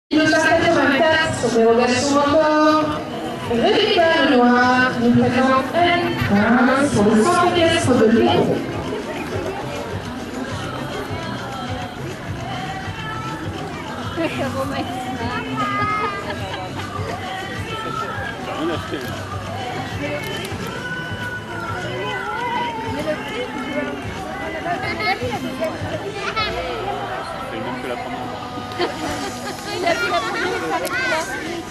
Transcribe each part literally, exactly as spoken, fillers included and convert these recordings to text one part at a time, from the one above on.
mille neuf cent quatre-vingt-quatre, dérogation encore. Rebecca Lenoir nous présente un pour le centre équestre de Lyon. Il manque que la première. Il a vu la première avec là.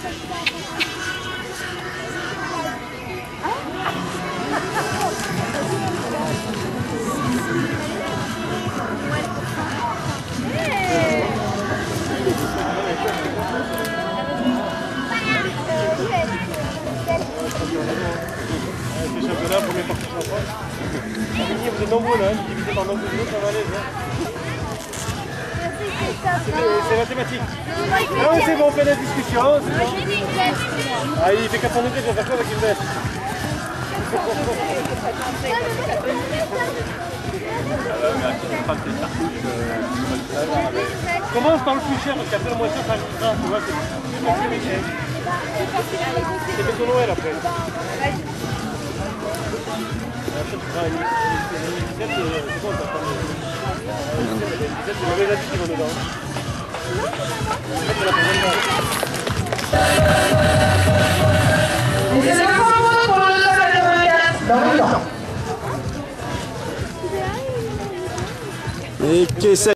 C'est championnat, premier participant. Vous êtes nombreux là, divisé par nombre de minutes, ça va aller. C'est mathématique. Ah oui, c'est bon, on fait la discussion. Ah, il fait quatre cents degrés, je vais faire quoi avec une veste? Comment on parle plus cher? Parce qu'après le moins cher, ça arrivera. Tu vois, c'est fait ton Noël après. Après, tu prends une dix-sept, c'est bon, t'as pas de... dix-sept, c'est mauvais habits qui vont dedans. Et c'est la première pour le neuf cent quatre-vingt-quatre dans le temps. Et qu'est-ce